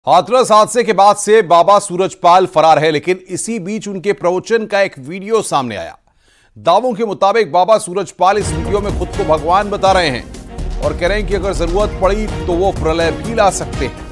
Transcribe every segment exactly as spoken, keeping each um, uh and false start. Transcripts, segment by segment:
हाथरस हादसे के बाद से बाबा सूरजपाल फरार है, लेकिन इसी बीच उनके प्रवचन का एक वीडियो सामने आया। दावों के मुताबिक बाबा सूरजपाल इस वीडियो में खुद को भगवान बता रहे हैं और कह रहे हैं कि अगर जरूरत पड़ी तो वो प्रलय भी ला सकते हैं।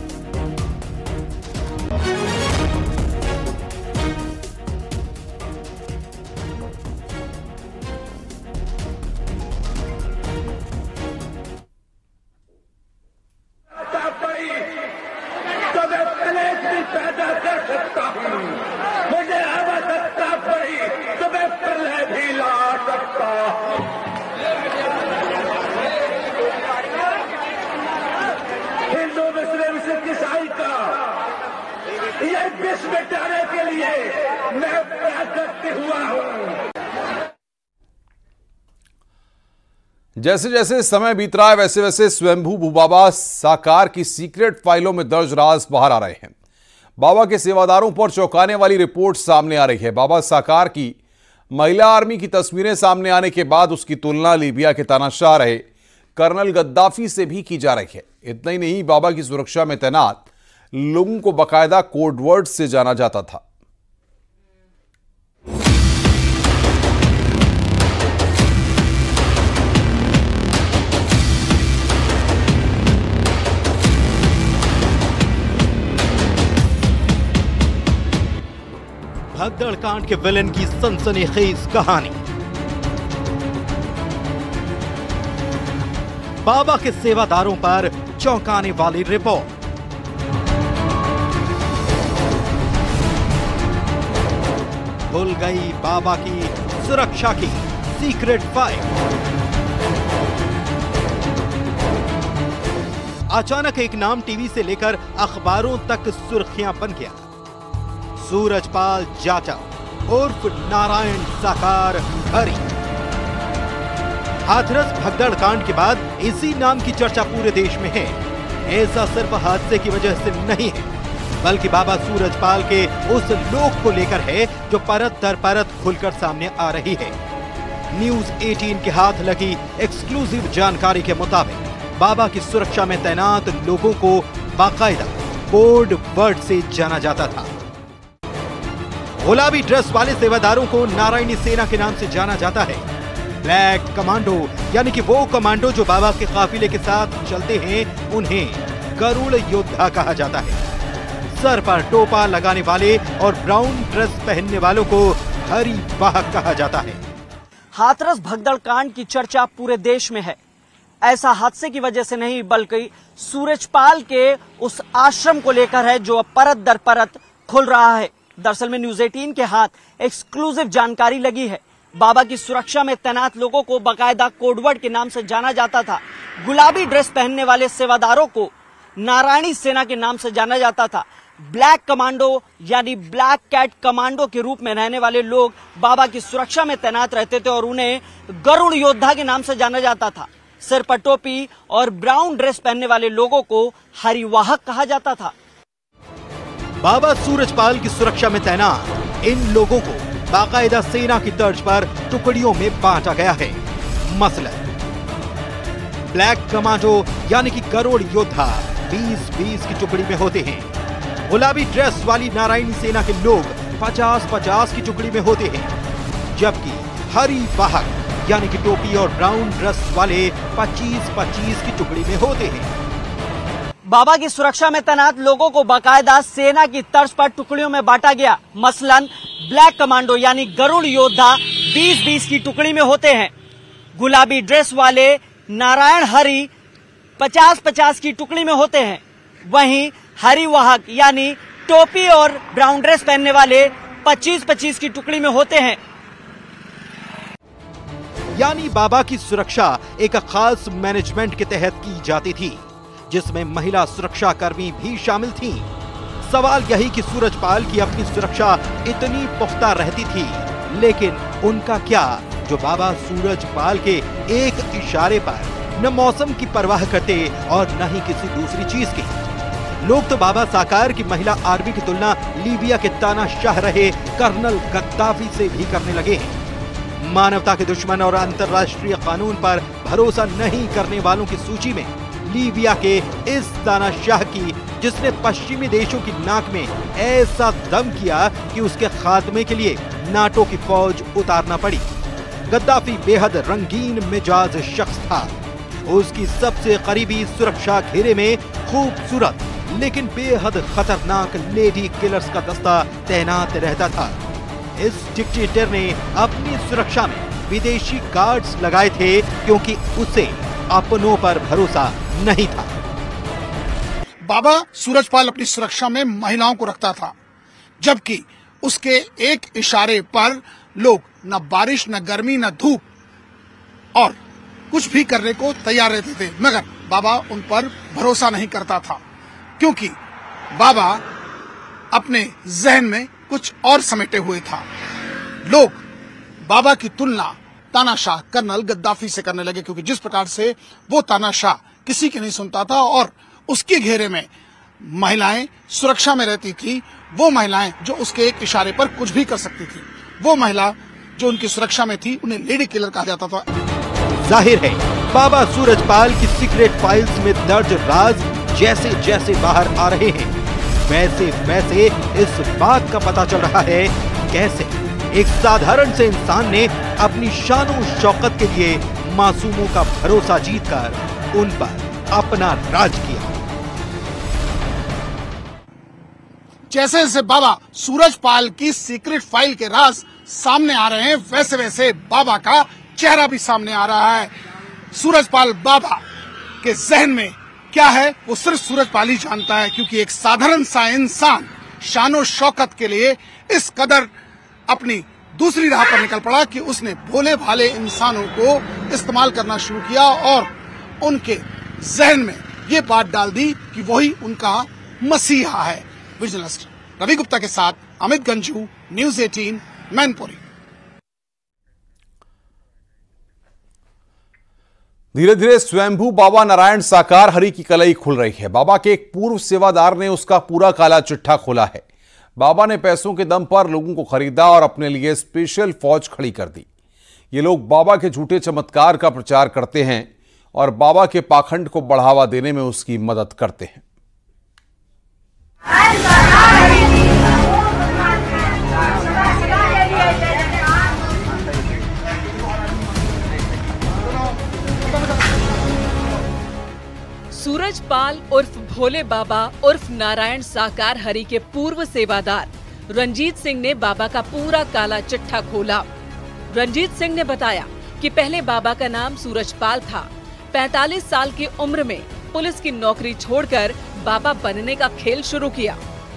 पैदा कर सकता हूं, मुझे आवश्यकता पड़ी तो मैं प्रलय भी ला सकता हूं। हिंदू मुस्लिम सिख ईसाई का ये विश्व मिटाने के लिए मैं प्राकृत हुआ हूं। जैसे जैसे समय बीत रहा है वैसे वैसे स्वयंभू बाबा साकार की सीक्रेट फाइलों में दर्ज राज बाहर आ रहे हैं। बाबा के सेवादारों पर चौंकाने वाली रिपोर्ट सामने आ रही है। बाबा साकार की महिला आर्मी की तस्वीरें सामने आने के बाद उसकी तुलना लीबिया के तानाशाह रहे कर्नल गद्दाफी से भी की जा रही है। इतना ही नहीं, बाबा की सुरक्षा में तैनात लोगों को बाकायदा कोडवर्ड से जाना जाता था। भगदड़ कांड के विलेन की सनसनीखेज कहानी। बाबा के सेवादारों पर चौंकाने वाली रिपोर्ट। खुल गई बाबा की सुरक्षा की सीक्रेट फाइल। अचानक एक नाम टीवी से लेकर अखबारों तक सुर्खियां बन गया। सूरजपाल जाटव उर्फ नारायण साकार हरि। हाथरस भगदड़ कांड के बाद इसी नाम की चर्चा पूरे देश में है। ऐसा सिर्फ हादसे की वजह से नहीं है, बल्कि बाबा सूरजपाल के उस लोक को लेकर है जो परत दर परत खुलकर सामने आ रही है। न्यूज अठारह के हाथ लगी एक्सक्लूसिव जानकारी के मुताबिक बाबा की सुरक्षा में तैनात लोगों को बाकायदा कोड वर्ड से जाना जाता था। गुलाबी ड्रेस वाले सेवादारों को नारायणी सेना के नाम से जाना जाता है। ब्लैक कमांडो यानी कि वो कमांडो जो बाबा के काफिले के साथ चलते हैं, उन्हें गरुड़ योद्धा कहा जाता है। सर पर टोपा लगाने वाले और ब्राउन ड्रेस पहनने वालों को हरि वाहक कहा जाता है। हाथरस भगदड़ कांड की चर्चा पूरे देश में है। ऐसा हादसे की वजह से नहीं, बल्कि सूरजपाल के उस आश्रम को लेकर है जो अब परत दर परत खुल रहा है। दरअसल में न्यूज अठारह के हाथ एक्सक्लूसिव जानकारी लगी है। बाबा की सुरक्षा में तैनात लोगों को बाकायदा कोडवर्ड के नाम से जाना जाता था। गुलाबी ड्रेस पहनने वाले सेवादारों को नारायणी सेना के नाम से जाना जाता था। ब्लैक कमांडो यानी ब्लैक कैट कमांडो के रूप में रहने वाले लोग बाबा की सुरक्षा में तैनात रहते थे और उन्हें गरुड़ योद्धा के नाम से जाना जाता था। सिर पर टोपी और ब्राउन ड्रेस पहनने वाले लोगों को हरिवाहक कहा जाता था। बाबा सूरजपाल की सुरक्षा में तैनात इन लोगों को बाकायदा सेना की तर्ज पर टुकड़ियों में बांटा गया है। मसलन ब्लैक कमांडो यानी कि गरुड़ योद्धा बीस बीस की टुकड़ी में होते हैं। गुलाबी ड्रेस वाली नारायणी सेना के लोग पचास पचास की टुकड़ी में होते हैं, जबकि हरि वाहक यानी कि टोपी और ब्राउन ड्रेस वाले पच्चीस पच्चीस की टुकड़ी में होते हैं। बाबा की सुरक्षा में तैनात लोगों को बाकायदा सेना की तर्ज पर टुकड़ियों में बांटा गया। मसलन ब्लैक कमांडो यानी गरुड़ योद्धा बीस बीस की टुकड़ी में होते हैं। गुलाबी ड्रेस वाले नारायण हरि पचास पचास की टुकड़ी में होते हैं। वहीं हरि वाहक यानी टोपी और ब्राउन ड्रेस पहनने वाले पच्चीस पच्चीस की टुकड़ी में होते हैं। यानी बाबा की सुरक्षा एक खास मैनेजमेंट के तहत की जाती थी, जिसमें महिला सुरक्षा कर्मी भी शामिल थीं। सवाल यही कि सूरजपाल की अपनी सुरक्षा इतनी पुख्ता रहती थी, लेकिन उनका क्या जो बाबा सूरजपाल के एक इशारे पर न मौसम की परवाह करते और न ही किसी दूसरी चीज की। लोग तो बाबा साकार की महिला आर्मी की तुलना लीबिया के तानाशाह रहे कर्नल गद्दाफी से भी करने लगे हैं। मानवता के दुश्मन और अंतर्राष्ट्रीय कानून पर भरोसा नहीं करने वालों की सूची में लीबिया के इस तानाशाह की जिसने पश्चिमी देशों की नाक में ऐसा दम किया कि उसके खात्मे के लिए नाटो की फौज उतारना पड़ी। गद्दाफी बेहद रंगीन मिजाज शख्स था। उसकी सबसे करीबी सुरक्षा घेरे में खूबसूरत लेकिन बेहद खतरनाक लेडी किलर्स का दस्ता तैनात रहता था। इस डिक्टेटर ने अपनी सुरक्षा में विदेशी गार्ड्स लगाए थे क्योंकि उसे अपनों पर भरोसा नहीं था। बाबा सूरजपाल अपनी सुरक्षा में महिलाओं को रखता था, जबकि उसके एक इशारे पर लोग न बारिश न गर्मी न धूप और कुछ भी करने को तैयार रहते थे, मगर बाबा उन पर भरोसा नहीं करता था क्योंकि बाबा अपने जहन में कुछ और समेटे हुए था। लोग बाबा की तुलना तानाशाह कर्नल गद्दाफी से करने लगे क्योंकि जिस प्रकार से वो तानाशाह किसी की नहीं सुनता था और उसके घेरे में महिलाएं सुरक्षा में रहती थी, वो महिलाएं जो उसके एक इशारे पर कुछ भी कर सकती थी, वो महिला जो उनकी सुरक्षा में थी उन्हें लेडी किलर कहा जाता था। जाहिर है बाबा सूरजपाल की सीक्रेट फाइल्स में दर्ज राज जैसे जैसे बाहर आ रहे हैं, वैसे वैसे इस बात का पता चल रहा है कैसे एक साधारण से इंसान ने अपनी शानो शौकत के लिए मासूमों का भरोसा जीतकर उन पर अपना राज किया। जैसे जैसे बाबा सूरजपाल की सीक्रेट फाइल के राज सामने आ रहे हैं, वैसे वैसे बाबा का चेहरा भी सामने आ रहा है। सूरजपाल बाबा के जहन में क्या है वो सिर्फ सूरजपाल ही जानता है, क्योंकि एक साधारण सा इंसान शानो शौकत के लिए इस कदर अपनी दूसरी राह पर निकल पड़ा कि उसने भोले भाले इंसानों को इस्तेमाल करना शुरू किया और उनके जहन में ये बात डाल दी कि वही उनका मसीहा है। विजिलेंस रवि गुप्ता के साथ अमित गंजू, न्यूज अठारह, मैनपुरी। धीरे धीरे स्वयंभू बाबा नारायण साकार हरि की कलई खुल रही है। बाबा के एक पूर्व सेवादार ने उसका पूरा काला चिट्ठा खोला है। बाबा ने पैसों के दम पर लोगों को खरीदा और अपने लिए स्पेशल फौज खड़ी कर दी। ये लोग बाबा के झूठे चमत्कार का प्रचार करते हैं और बाबा के पाखंड को बढ़ावा देने में उसकी मदद करते हैं। सूरजपाल उर्फ भोले बाबा उर्फ नारायण साकार हरि के पूर्व सेवादार रंजीत सिंह ने बाबा का पूरा काला चिट्ठा खोला। रंजीत सिंह ने बताया कि पहले बाबा का नाम सूरजपाल था। पैंतालीस साल की उम्र में पुलिस की नौकरी छोड़कर बाबा बनने का खेल शुरू किया।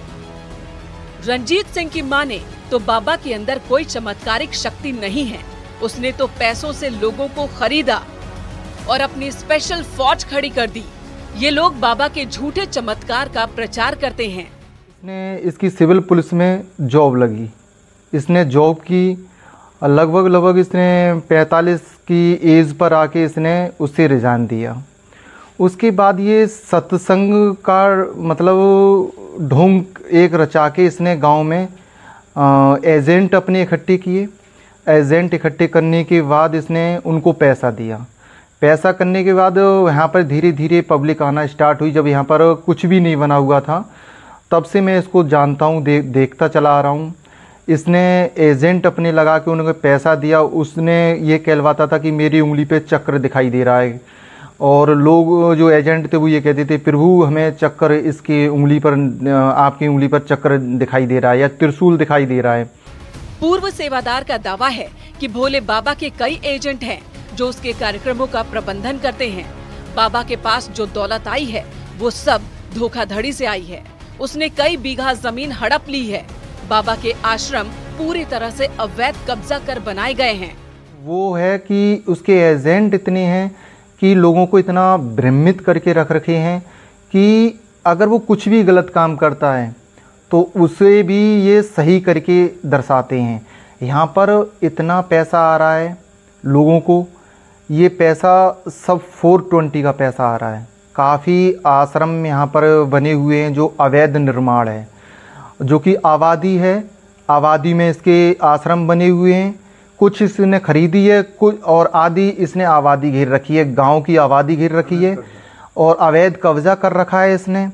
रंजीत सिंह की माने तो बाबा के अंदर कोई चमत्कारिक शक्ति नहीं है, उसने तो पैसों से लोगों को खरीदा और अपनी स्पेशल फौज खड़ी कर दी। ये लोग बाबा के झूठे चमत्कार का प्रचार करते हैं। इसने इसकी सिविल पुलिस में जॉब लगी, इसने जॉब की, लगभग लगभग इसने पैंतालीस की एज पर आके इसने उससे रिजाइन दिया। उसके बाद ये सत्संग का मतलब ढोंग एक रचा के इसने गांव में आ, एजेंट अपने इकट्ठे किए। एजेंट इकट्ठे करने के बाद इसने उनको पैसा दिया। पैसा करने के बाद यहाँ पर धीरे धीरे पब्लिक आना स्टार्ट हुई। जब यहाँ पर कुछ भी नहीं बना हुआ था तब से मैं इसको जानता हूँ, दे, देखता चला आ रहा हूँ। इसने एजेंट अपने लगा के उन्हें पैसा दिया। उसने ये कहलवाता था कि मेरी उंगली पे चक्र दिखाई दे रहा है और लोग जो एजेंट थे वो ये कहते थे प्रभु हमें चक्र इसकी उंगली पर, आपकी उंगली पर चक्र दिखाई दे रहा है या त्रिशूल दिखाई दे रहा है। पूर्व सेवादार का दावा है कि भोले बाबा के कई एजेंट हैं जो उसके कार्यक्रमों का प्रबंधन करते हैं। बाबा के पास जो दौलत आई है वो सब धोखाधड़ी से आई है। उसने कई बीघा जमीन हड़प ली है। बाबा के आश्रम पूरी तरह से अवैध कब्जा कर बनाए गए हैं। वो है कि उसके एजेंट इतने हैं कि लोगों को इतना भ्रमित करके रख रखे हैं कि अगर वो कुछ भी गलत काम करता है तो उसे भी ये सही करके दर्शाते हैं। यहाँ पर इतना पैसा आ रहा है लोगों को, ये पैसा सब चार सौ बीस का पैसा आ रहा है। काफ़ी आश्रम यहाँ पर बने हुए हैं जो अवैध निर्माण है, जो कि आबादी है। आबादी में इसके आश्रम बने हुए हैं। कुछ इसने खरीदी है, कुछ और आधी इसने आबादी घेर रखी है, गांव की आबादी घेर रखी है और अवैध कब्जा कर रखा है इसने।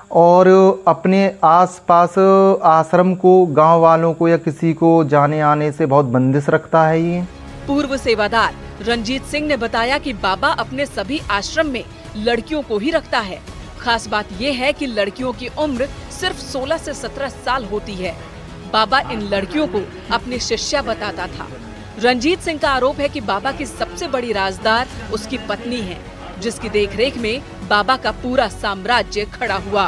और अपने आसपास आश्रम को, गांव वालों को या किसी को जाने आने से बहुत बंदिश रखता है। ये पूर्व सेवादार रंजीत सिंह ने बताया कि बाबा अपने सभी आश्रम में लड़कियों को ही रखता है। खास बात ये है कि लड़कियों की उम्र सिर्फ सोलह से सत्रह साल होती है। बाबा इन लड़कियों को अपनी शिष्या बताता था। रंजीत सिंह का आरोप है कि बाबा की सबसे बड़ी राजदार उसकी पत्नी है, जिसकी देखरेख में बाबा का पूरा साम्राज्य खड़ा हुआ।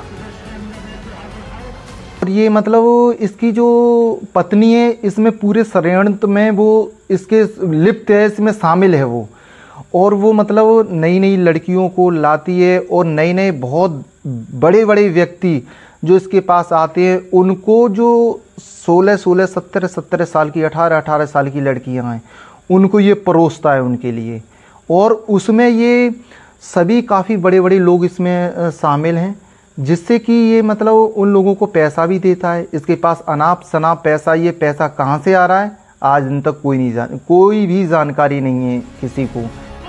और ये मतलब इसकी जो पत्नी है, इसमें पूरे षड्यंत्र में वो इसके लिप्त है, इसमें शामिल है वो। और वो मतलब नई नई लड़कियों को लाती है और नए नए बहुत बड़े बड़े व्यक्ति जो इसके पास आते हैं, उनको जो सोलह सोलह सत्रह सत्रह साल की, अठारह अठारह साल की लड़कियां हैं, उनको ये परोसता है उनके लिए। और उसमें ये सभी काफ़ी बड़े बड़े लोग इसमें शामिल हैं, जिससे कि ये मतलब उन लोगों को पैसा भी देता है। इसके पास अनाप शनाप पैसा, ये पैसा कहाँ से आ रहा है आज दिन तक कोई नहीं जान कोई भी जानकारी नहीं है किसी को।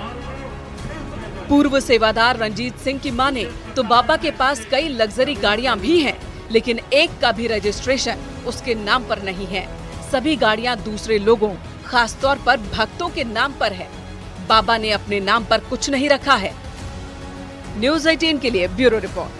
पूर्व सेवादार रंजीत सिंह की माने तो बाबा के पास कई लग्जरी गाड़ियां भी हैं, लेकिन एक का भी रजिस्ट्रेशन उसके नाम पर नहीं है। सभी गाड़ियां दूसरे लोगों, खासतौर पर भक्तों के नाम पर है। बाबा ने अपने नाम पर कुछ नहीं रखा है। न्यूज़ अठारह के लिए ब्यूरो रिपोर्ट।